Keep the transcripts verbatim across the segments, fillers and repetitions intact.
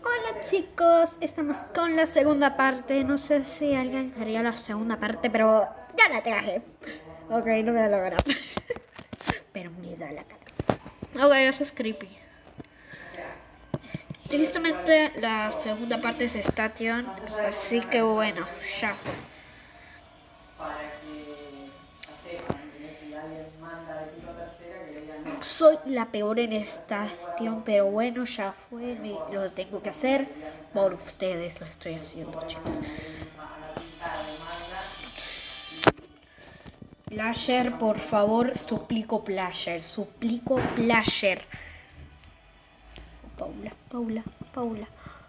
Hola chicos, estamos con la segunda parte. No sé si alguien quería la segunda parte, pero ya la traje. Ok, no me da la gana. Pero me da la cara. Ok, eso es creepy. Tristemente la segunda parte es Station, así que bueno, ya fue. Soy la peor en esta Station, pero bueno, ya fue, me, lo tengo que hacer. Por ustedes lo estoy haciendo, chicos. Plasher, por favor, suplico Plasher, suplico Plasher. Paula, Paula, Paula.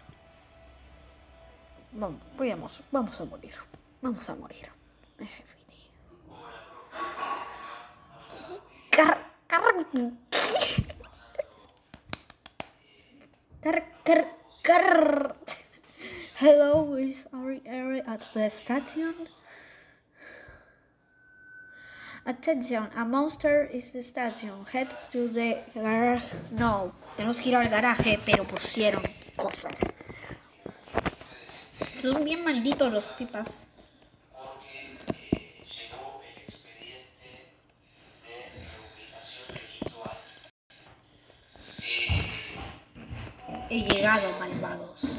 Vamos, vamos, vamos a morir. Vamos a morir. Ese video. Car, car, car, car, car. Hello, is Ari Ari at the station? Attention, a monster is the station. Head to the garage. No, tenemos que ir al garaje, pero pusieron cosas. Son bien malditos los pipas. He llegado, malvados.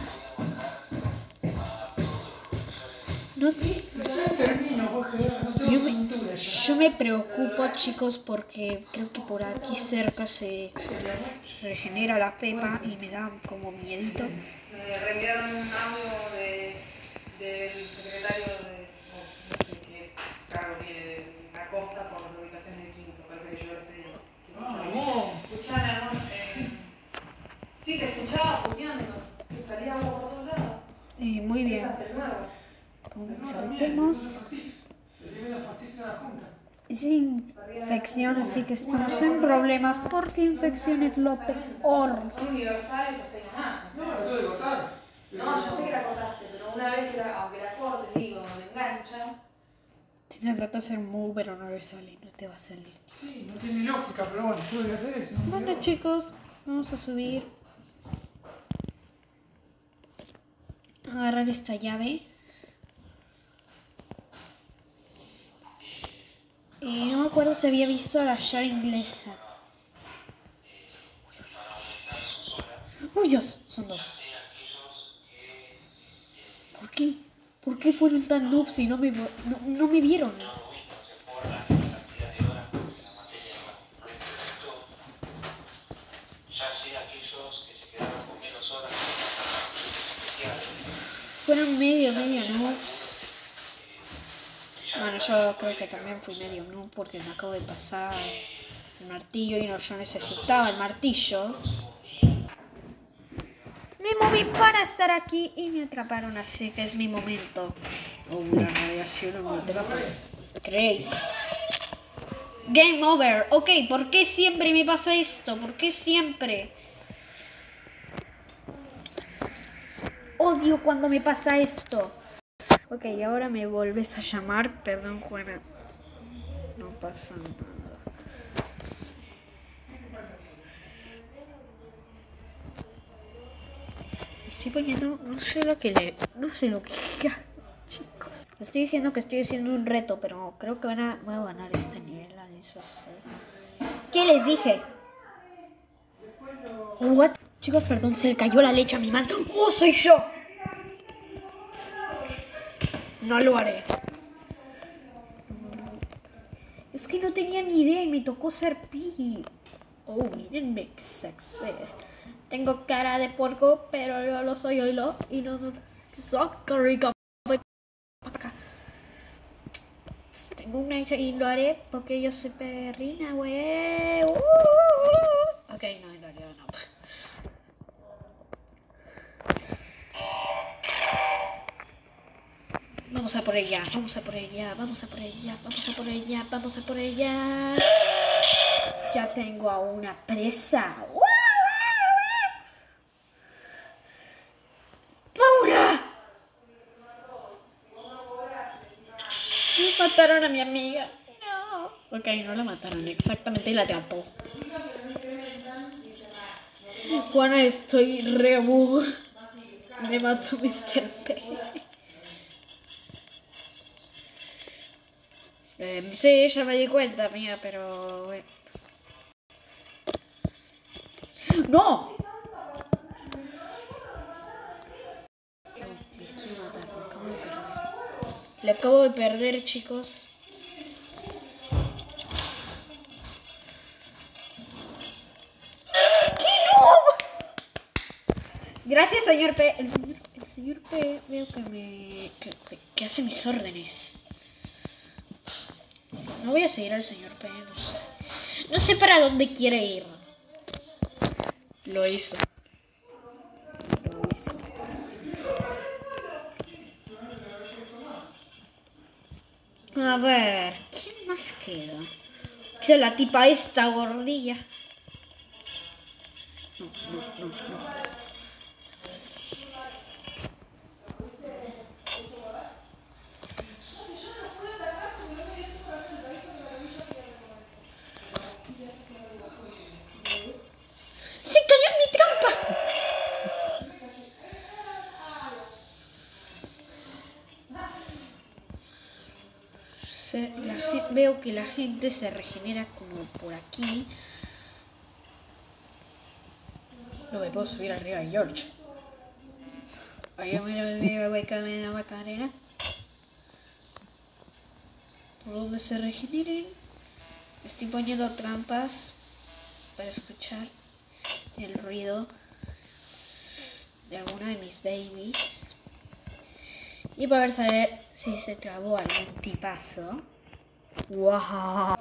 No, yo, me, yo me preocupo, chicos, porque creo que por aquí cerca se regenera la pepa y me da como miedito. Me reenviaron un audio de, del secretario de, no, no sé qué cargo tiene, de Acosta por la ubicación del quinto. Parece que yo lo estoy. Ah, no. Escuchame, amor. Eh, sí, te escuchaba puteando. Que salía agua por todos lados. Eh, muy bien. Saltemos. Es infección, así que estamos en problemas porque infección es lo peor. Son universales o tengo más. No, lo tuve que cortar. No, yo sé que la cortaste, pero una vez que la, aunque la cortes, digo, me engancha. Tienes que hacer move, pero no le sale, no te va a salir. Sí, no tiene lógica, pero bueno, tuve que hacer eso. No bueno, chicos, vamos a subir. Agarrar esta llave. Y no me acuerdo si había visto a la llave inglesa. ¡Uy, Dios! Son dos. ¿Por qué? ¿Por qué fueron tan noobs y no me, no, no me vieron? Fueron medio, medio noobs. Bueno, yo creo que también fui medio noob porque me acabo de pasar el martillo y no, yo necesitaba el martillo. Me moví para estar aquí y me atraparon, así que es mi momento. Oh, la radiación no me atrapa. Great. Game over. Ok, ¿por qué siempre me pasa esto? ¿Por qué siempre? Odio cuando me pasa esto. Ok, ahora me volves a llamar. Perdón, Juana. No pasa nada. Estoy poniendo... No sé lo que le... No sé lo que... Chicos. Estoy diciendo que estoy haciendo un reto, pero creo que van a, voy a ganar este nivel. Eso sí. ¿Qué les dije? What? Chicos, perdón, se le cayó la leche a mi madre. ¡Oh, soy yo! No lo haré. Es que no tenía ni idea y me tocó ser Piggy. Oh, mírenme qué sexy. Tengo cara de puerco, pero yo lo soy oilo y no... no ¡qué rico! Tengo una y lo haré porque yo soy perrina, güey. Uh, uh, uh. Ok, no, en realidad no. Vamos a por ella, vamos a por ella, vamos a por ella, vamos a por ella, vamos a por ella. Ya tengo a una presa. ¡Paula! Mataron a mi amiga. No. Ok, no la mataron, exactamente, y la atrapó. Juana, estoy re bug. Me mató mister P. Eh, sí, ya me di cuenta, mía, pero... Bueno. ¡No! No, me quiero matar, me acabo de perder. Le acabo de perder, chicos. Gracias, señor P. El señor, el señor P veo que me... Que, que, que hace mis órdenes. No voy a seguir al señor P. No sé. No sé para dónde quiere ir. Lo hizo. Lo hizo. A ver, ¿quién más queda? Queda la tipa esta gordilla. No, no, no, no. ¡Se cayó en mi trampa! Se, la gente, veo que la gente se regenera como por aquí. No me puedo subir arriba de George. Ahí me voy a caer la Macarena. Por donde se regeneren. Estoy poniendo trampas para escuchar el ruido de alguna de mis babies. Y para ver saber si se trabó algún tipazo. ¡Wow!